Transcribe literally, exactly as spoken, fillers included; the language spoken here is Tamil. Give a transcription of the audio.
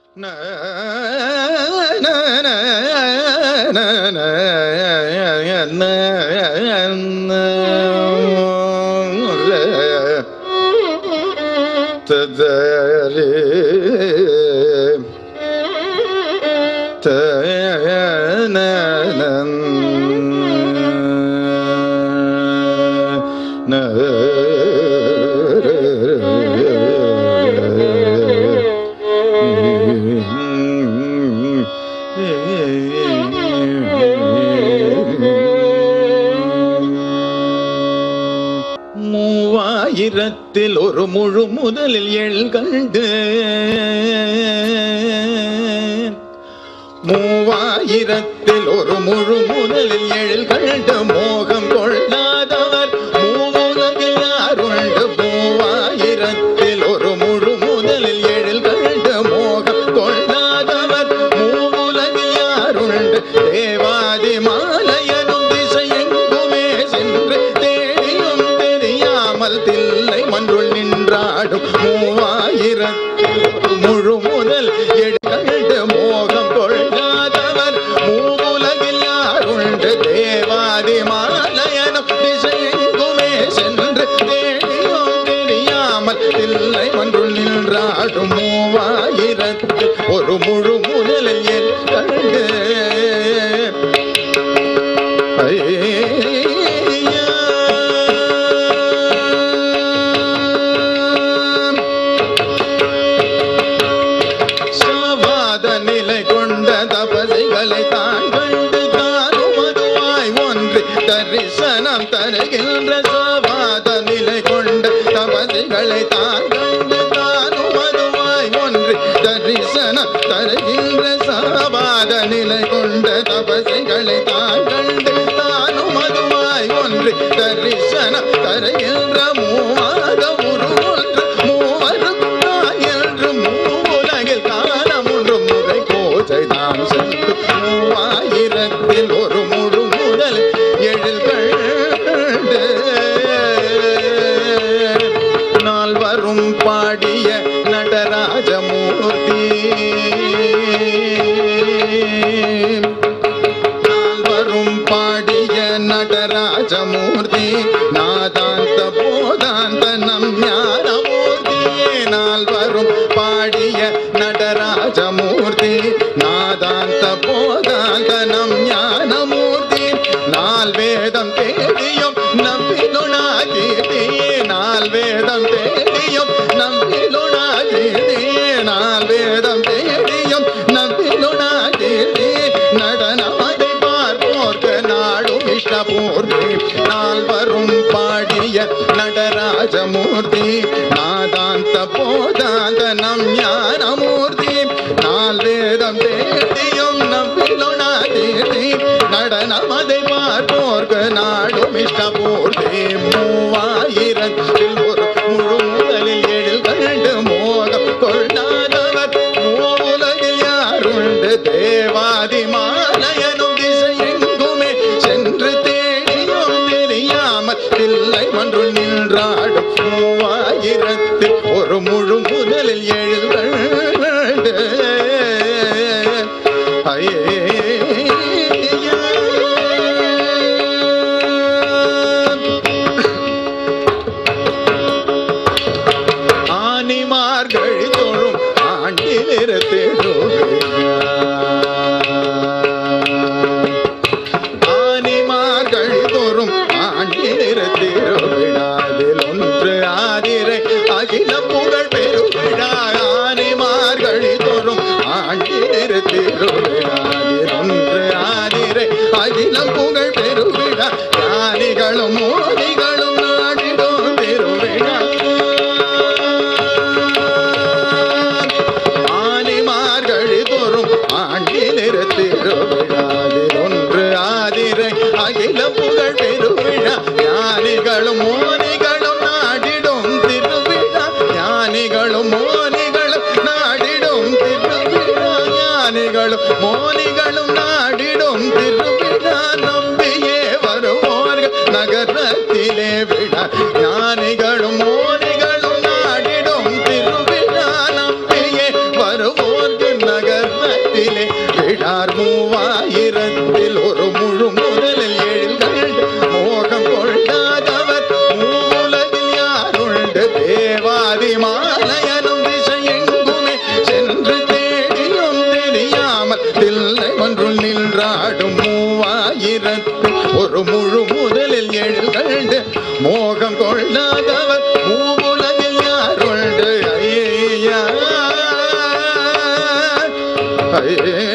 மூவாயிரத்தில் ஒரு முழு முதலில் எள் கண்டு மூவாயிரத்தில் ஒரு முழு முதலில் எழில் கண்டு மோகம் கொள்ளாதவர் மூவுலகில் யாருண்டு. மூவாயிரத்தில் ஒரு முழு முதலில் எழில் கண்டு மோகம் கொள்ளாதவர் மூவுலகில் யாருண்டு. தேவாதி மாலையனும் திசையெங்குமே சென்று தேடியும் தெரியாமல் தில்லை மன்றுள் நின்றாடும். மூவாயிரத்தில் ஒரு முழு முதல் எழில் கண்டு மோகம் கொள்ளாதவர் மூவுலகில் யாருண்டு. தேவாதி மாலையனும் திசையெங்குமே சென்று தேடியும் தெரியாமல் தில்லை மன்றுள் நின்றாடும். மூவாயிரத்தில் ஒரு முழு முதலில் என் கண்டு தரிசனம் தருகின்ற சவாத நிலை கொண்ட தபதிகளை தான் கண்டு தானும் அதுவாய் ஒன்று. தரிசனம் தருகின்ற சவாத நிலை கொண்ட தபதிகளை தான் கண்டு தானும் அதுவாய் ஒன்று. தரிசனம் தருகின்ற மூவாத உருவொன்று மூவருக்கும் தான் என்று மூவுலகில் காலம் ஒன்று முறை கோசை தான் சென்று. மூவாயிரத்தில் ஒரு முழு முதல் எழில் கண்டு நால்வரும் பாடிய நடராஜமூர்த்தி நால்வரும் பாடிய நடராஜமூர்த்தி நாதாந்த போதாந்த நம் ஞானமூர்த்தியே. நால்வரும் பாடிய நடராஜமூர்த்தி நாதாந்த போதாந்த நம் ஞானமூர்த்தி. நால் வேதம் தேடியும் நம்பிலுணாகீர்த்தியே. நால் வேதம் தேடியும் நம்பிலுணாகீர்த்தியே. நால் வேதம் தேடியும் நம்பிலுணாகீர்த்தியே. நடனமதை பார்ப்போர்க்கு நாடும் இஷ்டபூர்த்தி. நால்வரும் பாடிய நடராஜமூர்த்தி நாதாந்த போதாந்த நம் ஞானமூர்த்தி. நால் வேதம் தேடியும் நம்பிலுணாகீர்த்தி. நடனமதை பார்ப்போர்க்கு நாடும் இஷ்டபூர்த்தி. மூவாயிரத்தில் ஒரு முழு முதலில் எழில் கண்டு மோகம் கொள்ளாதவர் மூவுலகில் யாருண்டு. தேவாதி மாலையனும் திசையெங்குமே சென்று தேடியும் தெரியாமல் தில்லை மன்றுள் நின்றாடும். மூவாயிரத்தில் ஒரு முழு முதலில் எழில் கண்டு ஐயே ஆனிமார்கள் தோறும் ஆண்டில் திருவிழாதில் ஒன்று ஆதிரை அகில புகழ் பெருவிழா. ஆனிமார்கள் தோறும் ஆண்டில் திருவிழாதில் ஒன்று ஆதிரை அகில புகழ் பெருவிழா. ஞானிகளும் மோதிகளும் நாடிடும் திருவிழா. ஆண்டில் திருவிழாதில் ஒன்று ஆதிரை அகில புகழ் பெருவிழா. ஞானிகளும் மோனிகளும் நாடிடும் திருவிழா. ஞானிகளும் மோனிகளும் நாடிடும் திருவிழா. ஞானிகளும் மோனிகளும் நாடிடும் திருவிழா. நம்பியே வருவோர்கள் நகரத்திலே விழா. ஞானிகளும் மோனிகளும் நாடிடும் திருவிழா. நம்பியே வருவோர்கள் மூவாயிரத்தில் ஒரு முழு முதலில் எழில் கண்டு மோகம் கொள்ளாதவர் மூலகில் யாருண்டு தேவாதி மாலையனும் திசையெங்குமே சென்று தேடியும் தெரியாமல் தில்லை ஒன்றுள் நின்றாடும் மூவாயிரத்தில் ஒரு முழு முதலில் எழில் கண்டு மோகம் கொள்ளாதவர் மூலகில் யாருண்டு ஐயா ஐயா